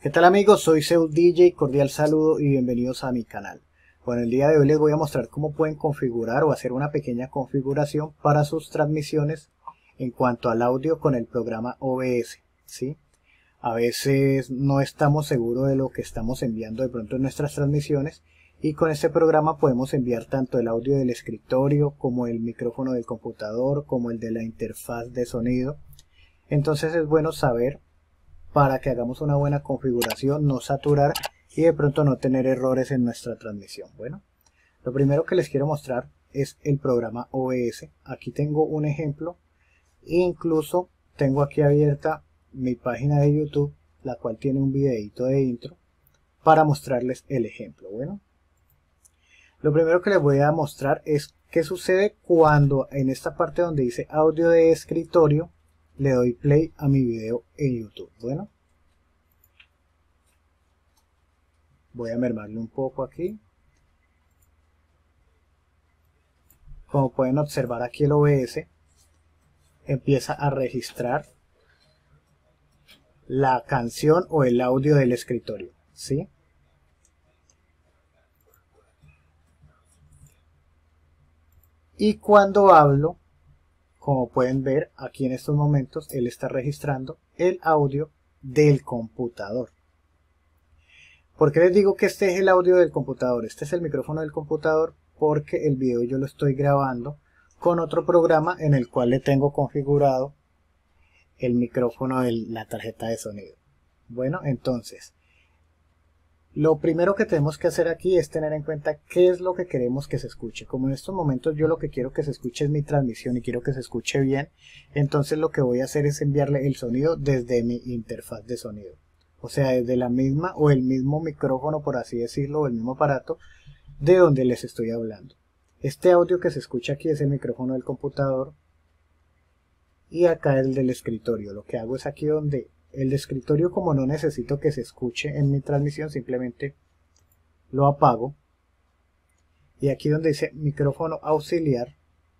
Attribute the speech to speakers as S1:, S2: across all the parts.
S1: ¿Qué tal amigos? Soy Zeus DJ, cordial saludo y bienvenidos a mi canal. Bueno, el día de hoy les voy a mostrar cómo pueden configurar o hacer una pequeña configuración para sus transmisiones en cuanto al audio con el programa OBS, ¿sí? A veces no estamos seguros de lo que estamos enviando de pronto en nuestras transmisiones y con este programa podemos enviar tanto el audio del escritorio como el micrófono del computador como el de la interfaz de sonido. Entonces es bueno saber para que hagamos una buena configuración, no saturar y de pronto no tener errores en nuestra transmisión. Bueno, lo primero que les quiero mostrar es el programa OBS. Aquí tengo un ejemplo e incluso tengo aquí abierta mi página de YouTube, la cual tiene un videito de intro para mostrarles el ejemplo. Bueno, lo primero que les voy a mostrar es qué sucede cuando en esta parte donde dice audio de escritorio le doy play a mi video en YouTube. Bueno, voy a mermarle un poco aquí. Como pueden observar aquí el OBS empieza a registrar la canción o el audio del escritorio, ¿sí? Y cuando hablo, como pueden ver aquí en estos momentos, él está registrando el audio del computador. ¿Por qué les digo que este es el audio del computador? Este es el micrófono del computador porque el video yo lo estoy grabando con otro programa en el cual le tengo configurado el micrófono de la tarjeta de sonido. Bueno, entonces, lo primero que tenemos que hacer aquí es tener en cuenta qué es lo que queremos que se escuche. Como en estos momentos yo lo que quiero que se escuche es mi transmisión y quiero que se escuche bien, entonces lo que voy a hacer es enviarle el sonido desde mi interfaz de sonido. O sea, desde la misma o el mismo micrófono, por así decirlo, o el mismo aparato de donde les estoy hablando. Este audio que se escucha aquí es el micrófono del computador y acá el del escritorio. Lo que hago es aquí donde el de escritorio, como no necesito que se escuche en mi transmisión, simplemente lo apago. Y aquí donde dice micrófono auxiliar,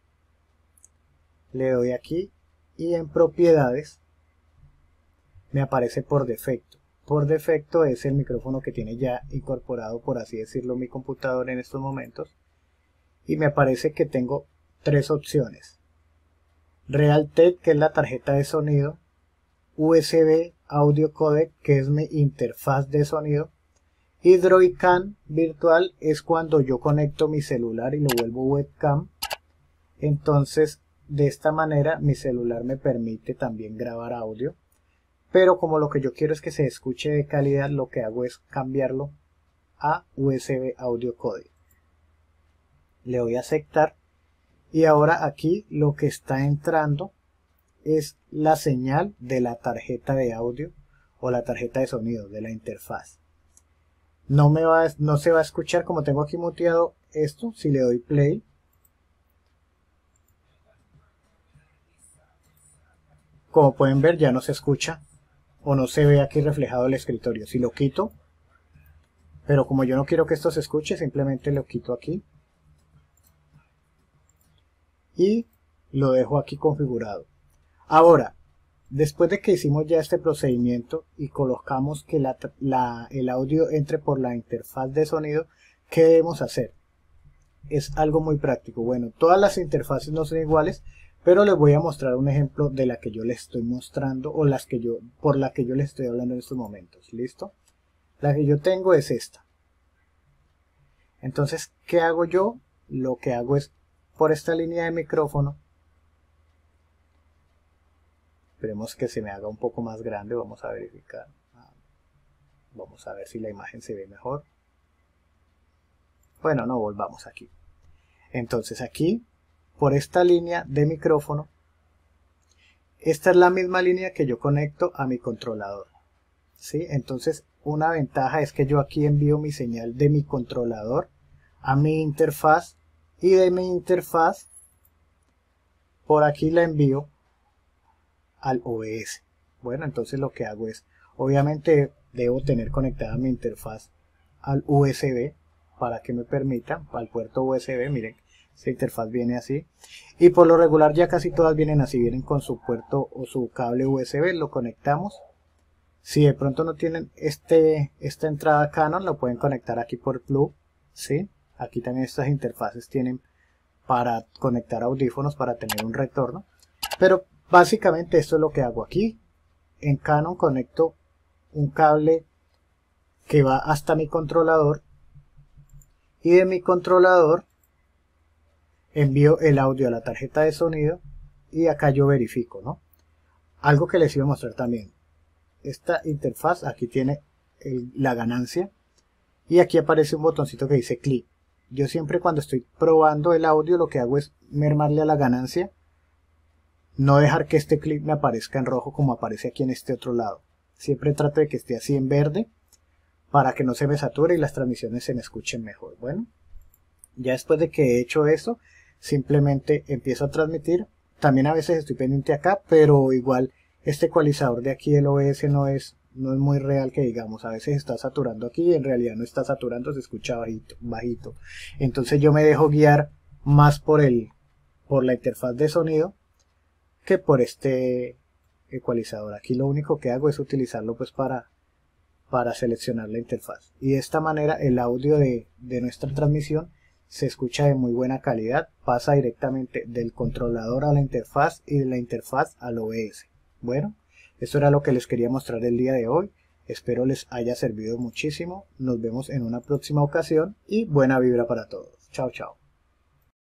S1: le doy aquí y en propiedades me aparece por defecto. Por defecto es el micrófono que tiene ya incorporado, por así decirlo, mi computador en estos momentos. Y me aparece que tengo tres opciones. Realtek, que es la tarjeta de sonido. USB Audio Codec, que es mi interfaz de sonido. Y Droidcam virtual es cuando yo conecto mi celular y lo vuelvo webcam. Entonces, de esta manera mi celular me permite también grabar audio. Pero como lo que yo quiero es que se escuche de calidad, lo que hago es cambiarlo a USB Audio Codec. Le doy a aceptar y ahora aquí lo que está entrando es la señal de la tarjeta de audio o la tarjeta de sonido de la interfaz. No se va a escuchar, como tengo aquí muteado esto. Si le doy play, como pueden ver, ya no se escucha o no se ve aquí reflejado el escritorio. Si lo quito, pero como yo no quiero que esto se escuche, simplemente lo quito aquí y lo dejo aquí configurado. Ahora, después de que hicimos ya este procedimiento y colocamos que el audio entre por la interfaz de sonido, ¿qué debemos hacer? Es algo muy práctico. Bueno, todas las interfaces no son iguales, pero les voy a mostrar un ejemplo de la que yo les estoy mostrando o por la que yo les estoy hablando en estos momentos. ¿Listo? La que yo tengo es esta. Entonces, ¿qué hago yo? Lo que hago es, por esta línea de micrófono, esperemos que se me haga un poco más grande, vamos a verificar. Vamos a ver si la imagen se ve mejor. Bueno, no, volvamos aquí. Entonces aquí, por esta línea de micrófono, esta es la misma línea que yo conecto a mi controlador, ¿sí? Entonces una ventaja es que yo aquí envío mi señal de mi controlador a mi interfaz y de mi interfaz por aquí la envío al OBS. Bueno, entonces lo que hago es, obviamente debo tener conectada mi interfaz al USB para que me permita, al puerto USB, miren, esta interfaz viene así, y por lo regular ya casi todas vienen así, vienen con su puerto o su cable USB, lo conectamos, Si de pronto no tienen esta entrada Canon, lo pueden conectar aquí por plug, ¿sí? Aquí también estas interfaces tienen para conectar audífonos para tener un retorno. Pero básicamente esto es lo que hago aquí. En Canon conecto un cable que va hasta mi controlador y de mi controlador envío el audio a la tarjeta de sonido y acá yo verifico, ¿no? Algo que les iba a mostrar también. Esta interfaz aquí tiene la ganancia y aquí aparece un botoncito que dice clip. Yo siempre cuando estoy probando el audio lo que hago es mermarle a la ganancia, no dejar que este clip me aparezca en rojo como aparece aquí en este otro lado. Siempre trato de que esté así en verde para que no se me sature y las transmisiones se me escuchen mejor. Bueno, ya después de que he hecho eso, simplemente empiezo a transmitir. También a veces estoy pendiente acá, pero igual este ecualizador de aquí del OBS no es muy real que digamos. A veces está saturando aquí y en realidad no está saturando, se escucha bajito. Entonces yo me dejo guiar más por la interfaz de sonido que por este ecualizador. Aquí lo único que hago es utilizarlo pues para seleccionar la interfaz. Y de esta manera el audio de nuestra transmisión se escucha de muy buena calidad, pasa directamente del controlador a la interfaz y de la interfaz al OBS. Bueno, esto era lo que les quería mostrar el día de hoy. Espero les haya servido muchísimo. Nos vemos en una próxima ocasión y buena vibra para todos. Chao, chao.